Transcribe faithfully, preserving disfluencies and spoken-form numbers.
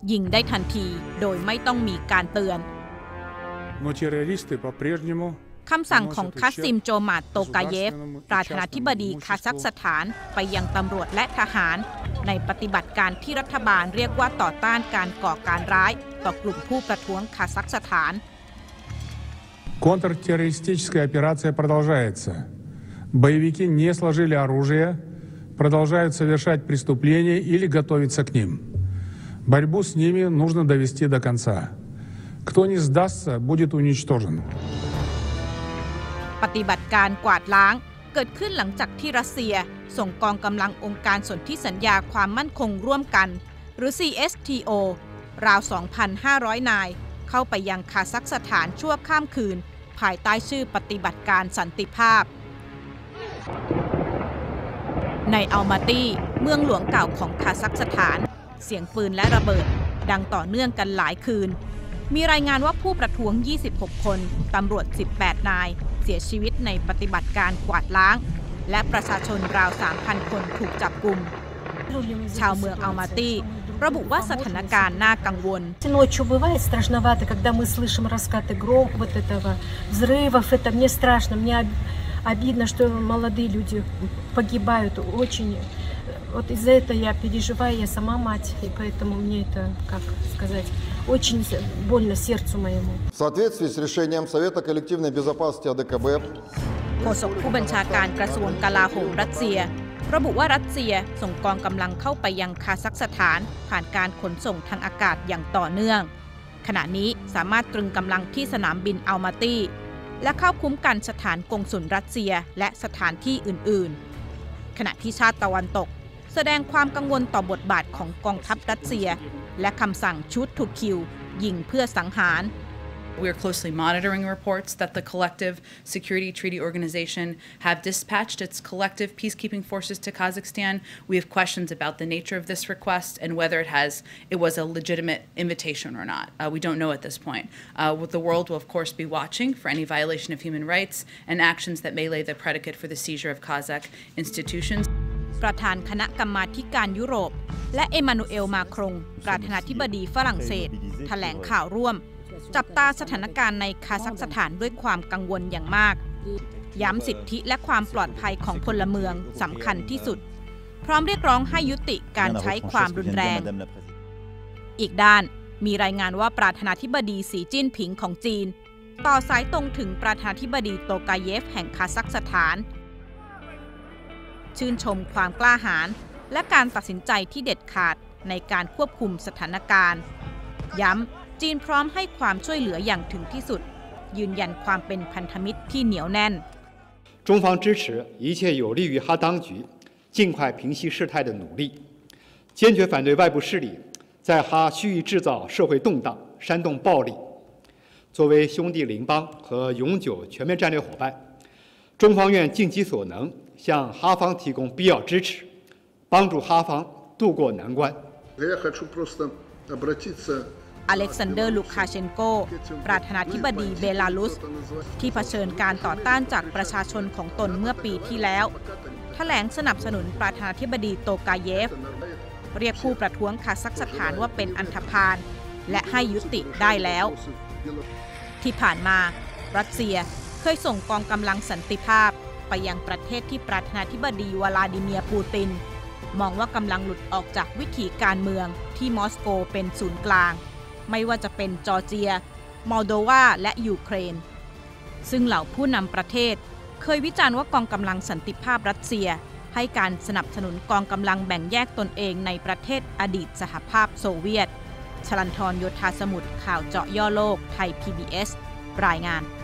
ยิงได้ทันทีโดยไม่ต้องมีการเตือนคำสั่งของคัสซิมโจมาตโตกาเยฟประธานาธิบดีคาซัคสถานไปยังตำรวจและทหารในปฏิบัติการที่รัฐบาลเรียกว่าต่อต้านการก่อการร้ายต่อกลุ่มผู้ประท้วงคาซัคสถาน Контртеррористическая операция продолжается. Боевики не сложили оружие, продолжают совершать преступления или готовиться к ним. Борьбу с ними нужно довести до конца. Кто не сдастся, будет уничтожен. ปฏิบัติการกวาดล้างเกิดขึ้นหลังจากที่รัสเซียส่งกองกำลังองค์การสนธิสัญญาความมั่นคงร่วมกันหรือ ซี เอส ที โอ ราว สองพันห้าร้อย นายเข้าไปยังคาซัคสถานชั่วข้ามคืนภายใต้ชื่อปฏิบัติการสันติภาพในอัลมาตีเมืองหลวงเก่าของคาซัคสถานเสียงปืนและระเบิดดังต่อเนื่องกันหลายคืนมีรายงานว่าผู้ประท้วงยี่สิบหกคนตำรวจสิบแปดนายเสียชีวิตในปฏิบัติการกวาดล้างและประชาชนราว สามพัน คนถูกจับกุมชาวเมืองอัลมาตีระบุว่าสถานการณ์น่ากังวล Ночью бывает страшновато, когда мы слышим раскаты грома вот этого взрывов. Это мне страшно, мне обидно, что молодые люди погибают очень. Вот из-за этого я переживаю, я сама мать, и поэтому мне это, как сказать, очень больно сердцу моему. В соответствии с решением Совета коллективной безопасности А Д К Б โฆษกผู้บัญชาการกระทรวงกลาโหมรัสเซียระบุว่ารัสเซียส่งกองกำลังเข้าไปยังคาซัคสถานผ่านการขนส่งทางอากาศอย่างต่อเนื่องขณะนี้สามารถตรึงกำลังที่สนามบินอัลมาตีและเข้าคุ้มกันสถานกงสุลรัสเซียและสถานที่อื่นๆขณะที่ชาติตะวันตกแสดงความกังวลต่อบทบาทของกองทัพรัสเซียและคำสั่งชุดทูคิวยิงเพื่อสังหาร We are closely monitoring reports that the Collective Security Treaty Organization have dispatched its collective peacekeeping forces to Kazakhstan. We have questions about the nature of this request and whether it has it was a legitimate invitation or not. Uh, we don't know at this point. Uh, the world will, of course, be watching for any violation of human rights and actions that may lay the predicate for the seizure of Kazakh institutions. ประธานคณะกรรมาธิการยุโรปและเอมานูเอลมาครงประธานาธิบดีฝรั่งเศสแถลงข่าวร่วมจับตาสถานการณ์ในคาซัคสถานด้วยความกังวลอย่างมากย้ำสิทธิและความปลอดภัยของพลเมืองสำคัญที่สุดพร้อมเรียกร้องให้ยุติการใช้ความรุนแรงอีกด้านมีรายงานว่าประธานาธิบดีสีจิ้นผิงของจีนต่อสายตรงถึงประธานาธิบดีโตกาเยฟแห่งคาซัคสถานชื่นชมความกล้าหาญและการตัดสินใจที่เด็ดขาดในการควบคุมสถานการณ์ย้ำจีนพร้อมให้ความช่วยเหลืออย่างถึงที่สุดยืนยันความเป็นพันธมิตรที่เหนียวแน่น中方支持一切有利于哈当局尽快平息事态的努力，坚决反对外部势力在哈蓄意制造社会动荡、煽动暴力。作为兄弟邻邦和永久全面战略伙伴，中方愿尽其所能向哈方提供必要支持，帮助哈方渡过难关。 อเล็กซานเดอร์ ลูคาเชนโกประธานาธิบดีเบลารุสที่เผชิญการต่อต้านจากประชาชนของตนเมื่อปีที่แล้วแถลงสนับสนุนประธานาธิบดีโตกาเยฟเรียกผู้ประท้วงคาซัคสถานว่าเป็นอันธพาลและให้ยุติได้แล้วที่ผ่านมารัสเซียเคยส่งกองกำลังสันติภาพไปยังประเทศที่ประธานาธิบดีวลาดิเมียร์ปูตินมองว่ากำลังหลุดออกจากวิถีการเมืองที่มอสโกเป็นศูนย์กลางไม่ว่าจะเป็นจอร์เจียมอลโดวาและยูเครนซึ่งเหล่าผู้นำประเทศเคยวิจารณ์ว่ากองกำลังสันติภาพรัสเซียให้การสนับสนุนกองกำลังแบ่งแยกตนเองในประเทศอดีตสหภาพโซเวียตชลันทร โยธาสมุทรข่าวเจาะย่อโลกไทย พี บี เอส รายงาน